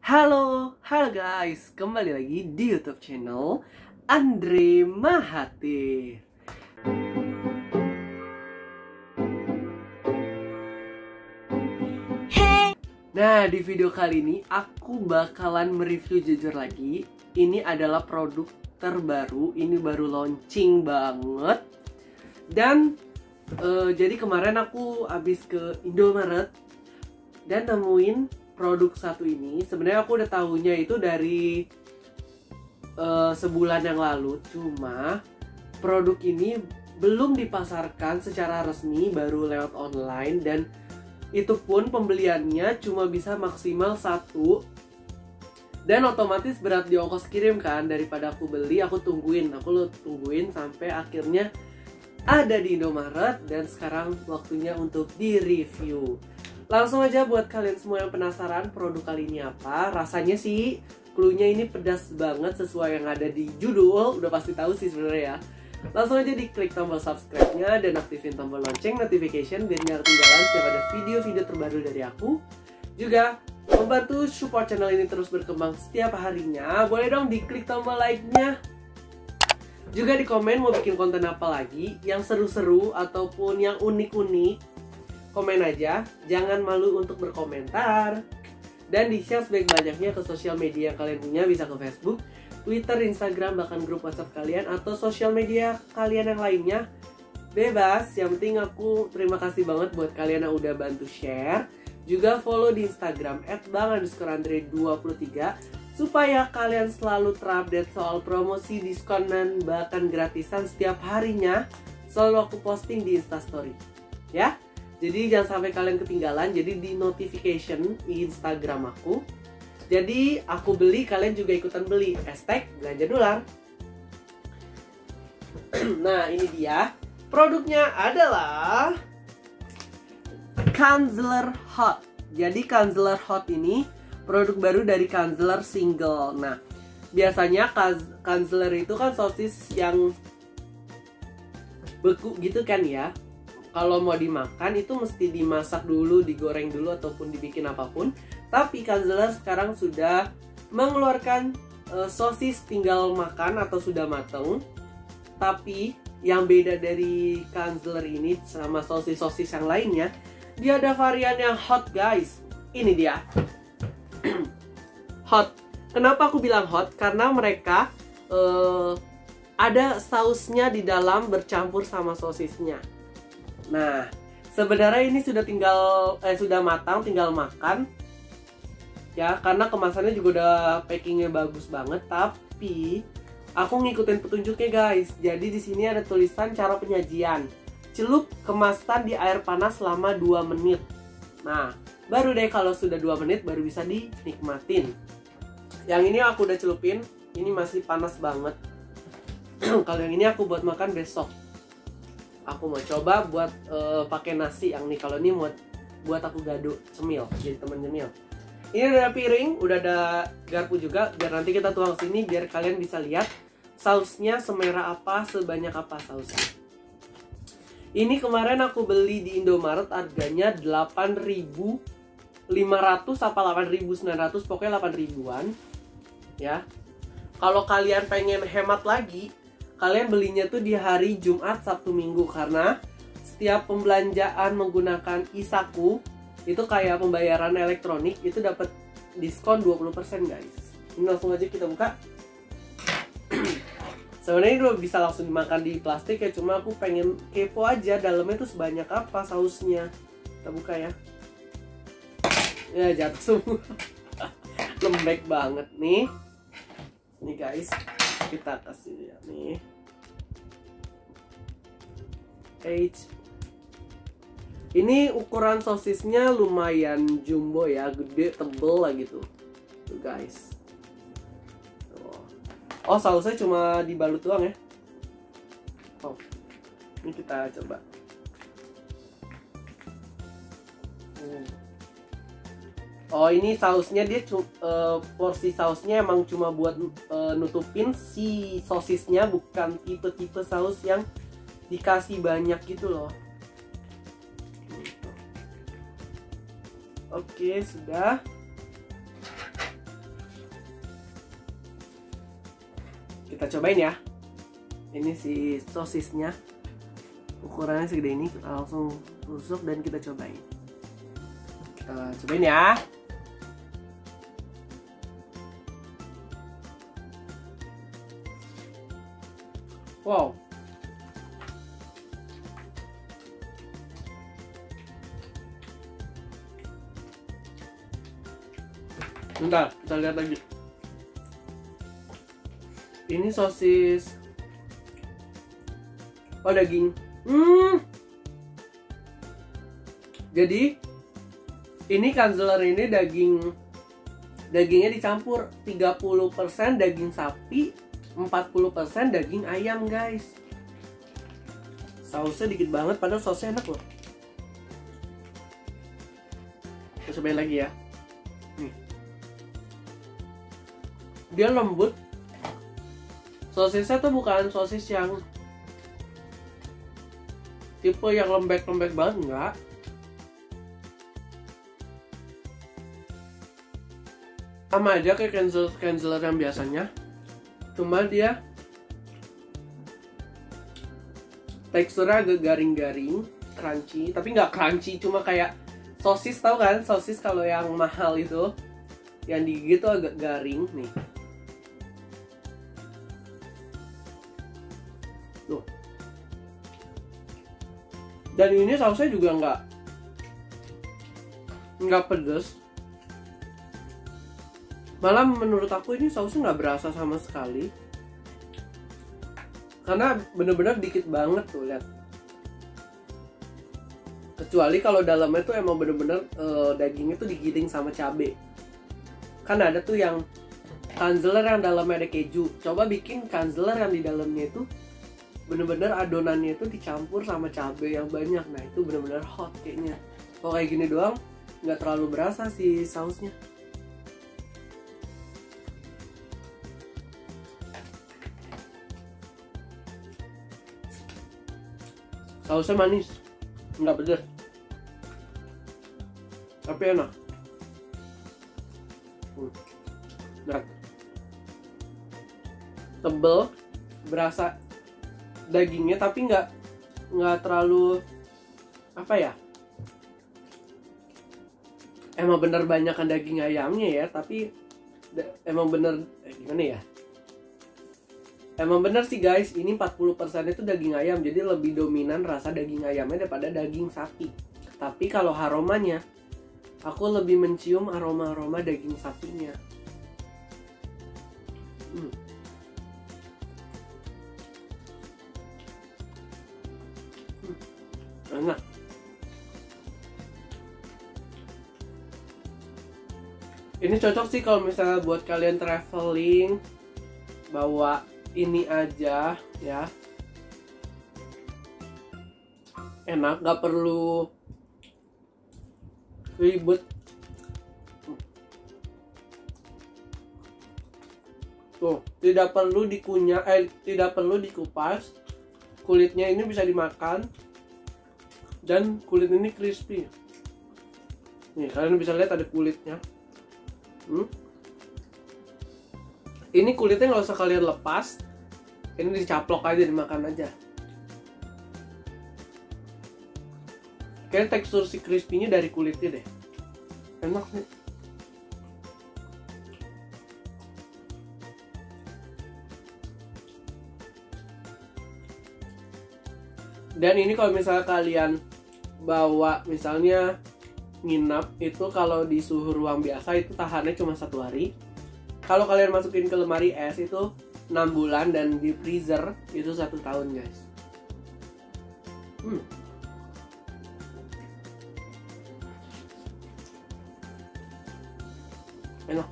Halo guys, kembali lagi di YouTube channel Andre Mahathir. Nah, di video kali ini aku bakalan mereview jujur lagi. Ini adalah produk terbaru, ini baru launching banget. Dan jadi kemarin aku habis ke Indomaret dan nemuin produk satu ini. Sebenarnya aku udah tahunya itu dari sebulan yang lalu. Cuma produk ini belum dipasarkan secara resmi, baru lewat online. Dan itu pun pembeliannya cuma bisa maksimal 1. Dan otomatis berat di ongkos kirim kan. Daripada aku beli, aku tungguin sampai akhirnya ada di Indomaret. Dan sekarang waktunya untuk di-review. Langsung aja buat kalian semua yang penasaran produk kali ini apa. Rasanya sih cluenya ini pedas banget sesuai yang ada di judul. Udah pasti tahu sih sebenarnya ya. Langsung aja diklik tombol subscribe-nya dan aktifin tombol lonceng notification biar nggak ketinggalan setiap ada video-video terbaru dari aku. Juga membantu support channel ini terus berkembang setiap harinya. Boleh dong diklik tombol like-nya. Juga di komen mau bikin konten apa lagi yang seru-seru ataupun yang unik-unik. Komen aja, jangan malu untuk berkomentar. Dan di-share sebanyak-banyaknya ke sosial media yang kalian punya, bisa ke Facebook, Twitter, Instagram, bahkan grup WhatsApp kalian atau sosial media kalian yang lainnya. Bebas, yang penting aku terima kasih banget buat kalian yang udah bantu share. Juga follow di Instagram @bang_andre23 supaya kalian selalu terupdate soal promosi, diskon, dan bahkan gratisan setiap harinya. Selalu aku posting di Instastory. Ya, jadi jangan sampai kalian ketinggalan. Jadi di notification Instagram aku. Jadi aku beli, kalian juga ikutan beli. #belanja dolar. Nah, ini dia. Produknya adalah Kanzler Hot. Jadi Kanzler Hot ini produk baru dari Kanzler Single. Nah, biasanya Kanzler itu kan sosis yang beku gitu kan ya. Kalau mau dimakan itu mesti dimasak dulu, digoreng dulu ataupun dibikin apapun. Tapi Kanzler sekarang sudah mengeluarkan sosis tinggal makan atau sudah mateng. Tapi yang beda dari Kanzler ini sama sosis-sosis yang lainnya, dia ada varian yang hot guys. Ini dia. Hot. Kenapa aku bilang hot? Karena mereka ada sausnya di dalam bercampur sama sosisnya. Nah, sebenarnya ini sudah matang, tinggal makan. Ya, karena kemasannya juga udah packingnya bagus banget. Tapi aku ngikutin petunjuknya guys. Jadi di sini ada tulisan cara penyajian. Celup kemasan di air panas selama 2 menit. Nah, baru deh kalau sudah 2 menit baru bisa dinikmatin. Yang ini aku udah celupin. Ini masih panas banget. Kalau yang ini aku buat makan besok. Aku mau coba buat pakai nasi yang nih. Kalau ini buat aku gado cemil, jadi temen cemil. Ini udah ada piring, udah ada garpu juga. Biar nanti kita tuang sini biar kalian bisa lihat sausnya semerah apa, sebanyak apa sausnya. Ini kemarin aku beli di Indomaret, harganya 8.500 apa 8.900, pokoknya 8.000-an. Ya. Kalau kalian pengen hemat lagi, kalian belinya tuh di hari Jumat, Sabtu, Minggu. Karena setiap pembelanjaan menggunakan Isaku, itu kayak pembayaran elektronik, itu dapat diskon 20% guys. Ini langsung aja kita buka. Sebenarnya ini udah bisa langsung dimakan di plastik ya, cuma aku pengen kepo aja dalamnya tuh sebanyak apa sausnya. Kita buka ya. Ya, jatuh semua. Lembek banget nih. Nih guys, kita kasih ya nih. Ini ukuran sosisnya lumayan jumbo ya, gede, tebel lah gitu. Tuh guys. Oh, sausnya cuma dibalut doang ya. Oh, ini kita coba. Oh, ini sausnya dia porsi sausnya emang cuma buat nutupin si sosisnya, bukan tipe-tipe saus yang dikasih banyak gitu loh. Oke, sudah. kita cobain ya. Ini si sosisnya, ukurannya segede ini. Kita langsung tusuk dan kita cobain. Kita cobain ya. Wow. Bentar, kita lihat lagi. Ini sosis. Oh, daging. Jadi ini Kanzeler ini dagingnya dicampur 30% daging sapi, 40% daging ayam, guys. Sausnya dikit banget, padahal sausnya enak loh. Kita cobain lagi ya. Nih. Dia lembut. Sosisnya tuh bukan sosis yang tipe yang lembek-lembek banget, enggak. Sama aja kayak Kanzeler yang biasanya. Cuma dia teksturnya agak garing-garing, crunchy, tapi nggak crunchy, cuma kayak sosis, tau kan? Sosis kalau yang mahal itu, yang digigit tuh agak garing nih. Tuh. Dan ini sausnya juga nggak pedes. Malah menurut aku ini sausnya nggak berasa sama sekali, karena bener-bener dikit banget tuh, lihat. Kecuali kalau dalamnya tuh emang bener-bener dagingnya tuh digiling sama cabe. Kan ada tuh yang Kanzeler yang dalamnya ada keju. Coba bikin Kanzeler yang di dalamnya itu bener-bener adonannya itu dicampur sama cabe yang banyak. Nah itu bener-bener hot kayaknya. Kalau kayak gini doang nggak terlalu berasa si sausnya. Sausnya manis, nggak pedas, tapi enak. Nah, tebel, berasa dagingnya, tapi nggak terlalu apa ya? Emang bener banyakan daging ayamnya ya, tapi emang bener gimana ya? Emang bener sih guys, ini 40% itu daging ayam, jadi lebih dominan rasa daging ayamnya daripada daging sapi. Tapi kalau aromanya, aku lebih mencium aroma-aroma daging sapinya. Enak. Ini cocok sih kalau misalnya buat kalian traveling, bawa ini aja ya, enak, gak perlu ribet. Tuh, tidak perlu dikunyah, tidak perlu dikupas. Kulitnya ini bisa dimakan, dan kulit ini crispy. Nih, kalian bisa lihat ada kulitnya. Ini kulitnya nggak usah kalian lepas, ini dicaplok aja, dimakan aja. Kayak tekstur si crispy-nya dari kulitnya deh, enak nih. Dan ini kalau misalnya kalian bawa, misalnya nginap, itu kalau di suhu ruang biasa itu tahannya cuma 1 hari. Kalau kalian masukin ke lemari es itu 6 bulan, dan di freezer itu 1 tahun, guys. Enak.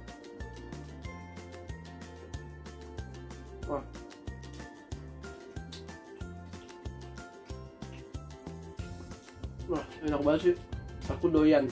Wah. Wah, enak banget sih. Aku doyan.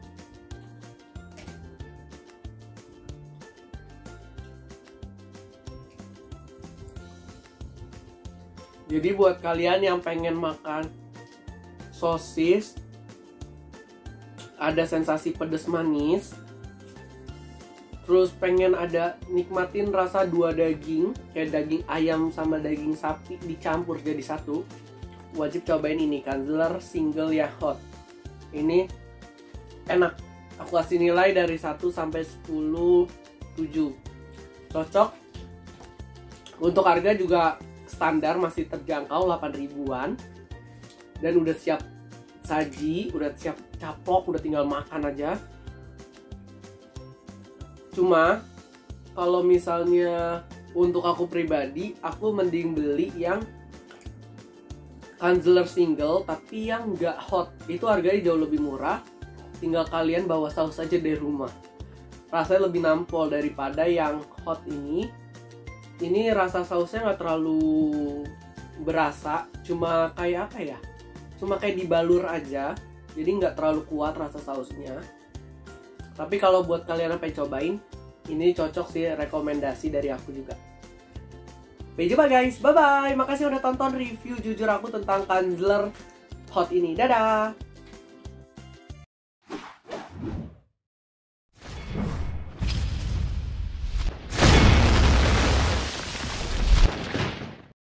Jadi buat kalian yang pengen makan sosis, ada sensasi pedas manis, terus pengen ada nikmatin rasa dua daging, kayak daging ayam sama daging sapi dicampur jadi satu, wajib cobain ini, Kanzler Single Ya Hot. Ini enak. Aku kasih nilai dari 1 sampai 10, 7. Cocok. Untuk harga juga standar, masih terjangkau, 8 ribuan. Dan udah siap saji, udah siap caplok, udah tinggal makan aja. Cuma kalau misalnya untuk aku pribadi, aku mending beli yang Kanzler Single tapi yang nggak hot. Itu harganya jauh lebih murah. Tinggal kalian bawa saus aja dari rumah. Rasanya lebih nampol daripada yang hot ini. Ini rasa sausnya nggak terlalu berasa, cuma kayak apa ya? Cuma kayak dibalur aja. Jadi nggak terlalu kuat rasa sausnya. Tapi kalau buat kalian yang pengen cobain, ini cocok sih, rekomendasi dari aku juga. Sampai jumpa guys, bye-bye. Makasih udah tonton review jujur aku tentang Kanzler Hot ini. Dadah!